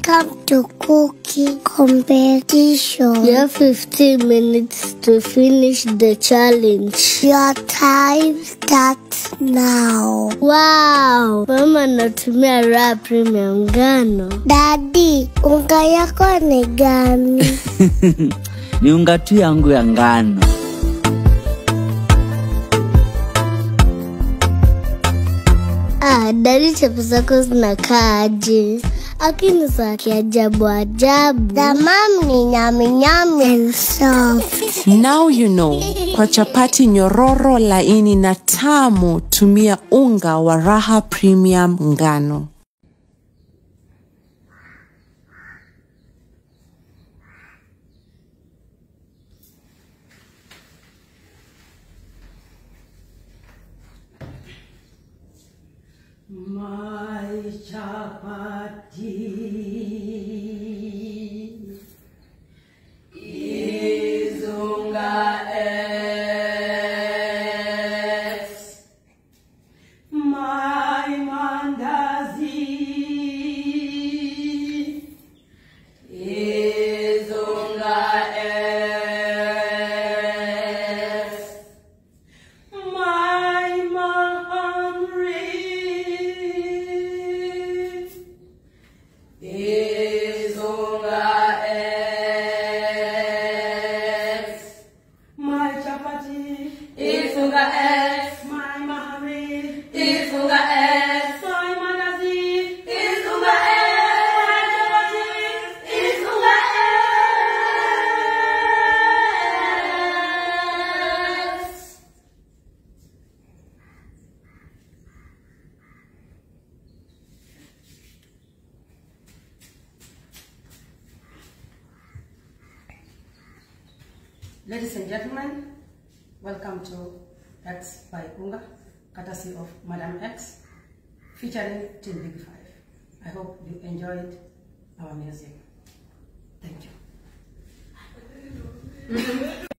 Welcome to cooking competition. You have 15 minutes to finish the challenge. Your time starts now. Wow! Mama natumia raw premium ngano. Daddy, unga yako ni gani? Ni unga tu yangu ya ngano. Daddy, chapo zako zinakaaje? Lakini za kiajabu ajabu. The mom ni yummy and soft. Now you know. Kwa chapati nyororo laini na tamu, tumia unga wa Raha Premium ngano. My chapati is Unga X. My mandazi is Unga X. My mahamri is Unga X. My chapati is Unga X. My mahamri is Unga X. My mandazi is Unga X. My chapati is Unga X. Ladies and gentlemen, welcome to X by Unga, courtesy of Madam X, featuring Team Big Five. I hope you enjoyed our music. Thank you.